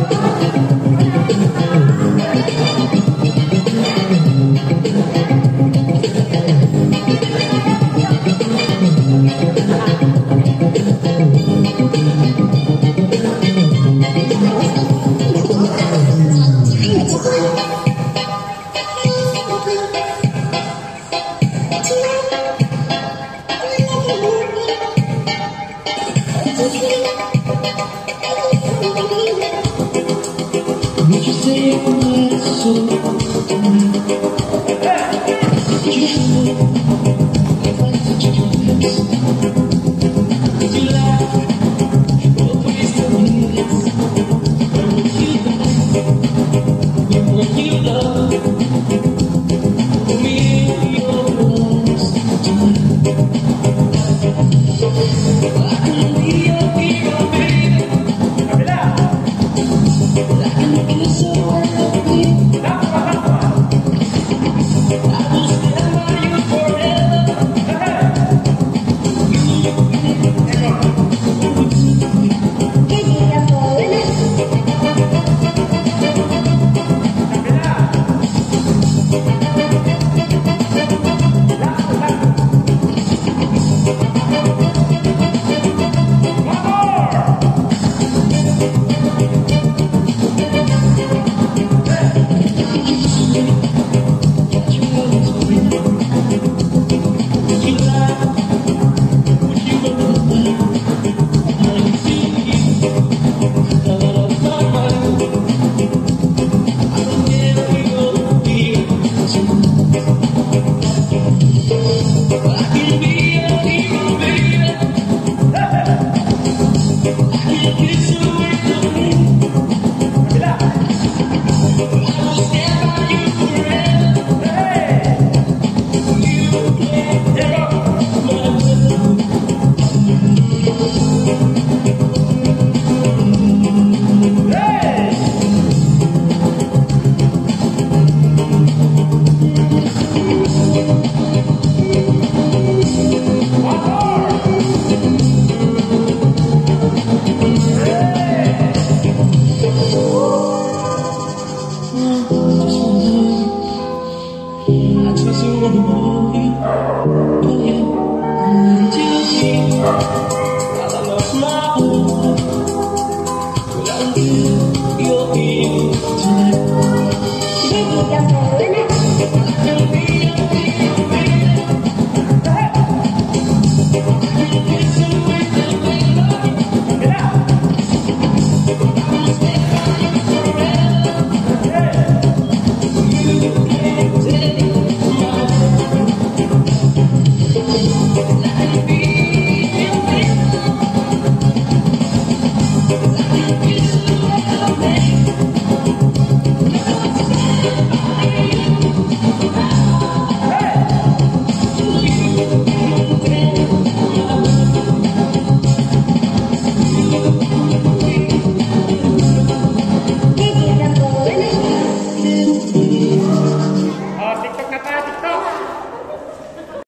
Would you say my soul tonight? Would you show if I touch your lips? Would you laugh or waste the minutes? Or would you die when you love me in your arms tonight? I can be your hero, baby. I can kiss you wonderfully. I will stand by you forever.